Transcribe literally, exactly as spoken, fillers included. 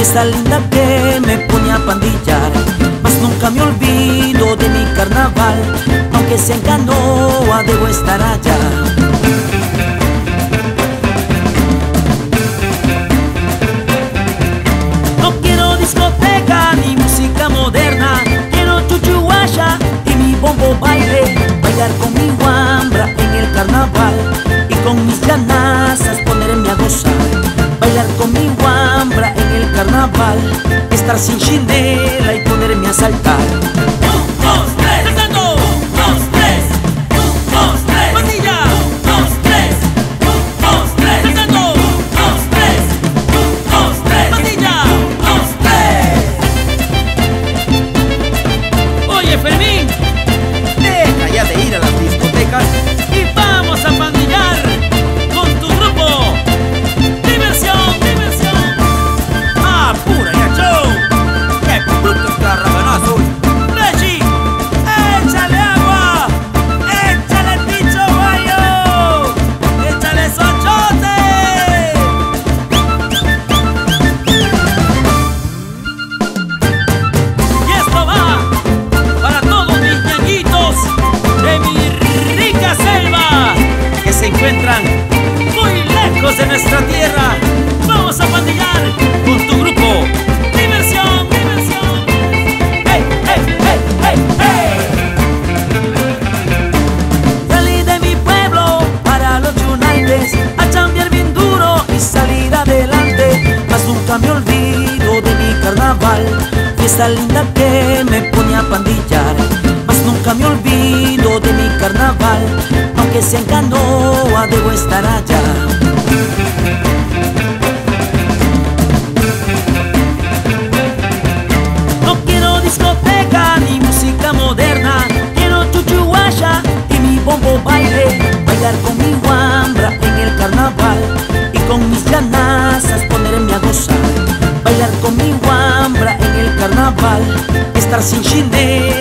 fiesta linda que me pone a pandillar. Mas nunca me olvido de mi carnaval, aunque sea en canoa debo estar allá. No quiero discoteca ni música moderna, quiero chuchuguaya y mi bombo baile, bailar con mi guambra en el carnaval y con mis llanazas ponerme a gozar. Bailar con mi guambra en el carnaval, estar sin chinela y ponerme a saltar. Un, dos, tres, saltando. Un, dos, tres. Un, dos, tres. Pandilla. Un, dos, tres. Un, dos, tres, saltando. Un, dos, tres. Un, dos, tres. Pandilla. Un, dos, tres. Oye, Fermín, Deja ya de ir a las discotecas. y vamos a pandillar con tu grupo. Diversión, diversión. ¡Ah, pura ya, show! ¡Qué bruto está Rabanazo! Reggie, échale agua, échale picho guayo, échale sochote. Y esto va para todos mis ñañitos de mi rica selva que se encuentran muy lejos de nuestra tierra. Vamos a pandillar con tu grupo. Diversión, diversión. ¡Hey, hey, hey, hey, hey! Salí de mi pueblo para los United a chambear bien duro y salir adelante. Mas nunca me olvido de mi carnaval, fiesta linda que me pone a pandillar. Mas nunca me olvido de mi carnaval, aunque sea en canoa debo estar allá. No quiero discoteca ni música moderna, quiero chuchuguaya y mi bombo baile, bailar con mi guambra en el carnaval y con mis llanazas ponerme a gozar. Bailar con mi guambra en el carnaval, estar sin chinela